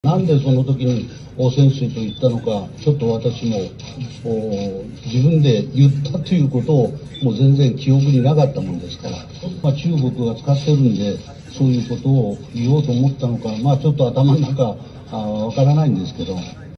なんでその時に汚染水と言ったのか、ちょっと私も自分で言ったということをもう全然記憶になかったもんですから、中国が使ってるんで、そういうことを言おうと思ったのか、ちょっと頭の中わからないんですけど。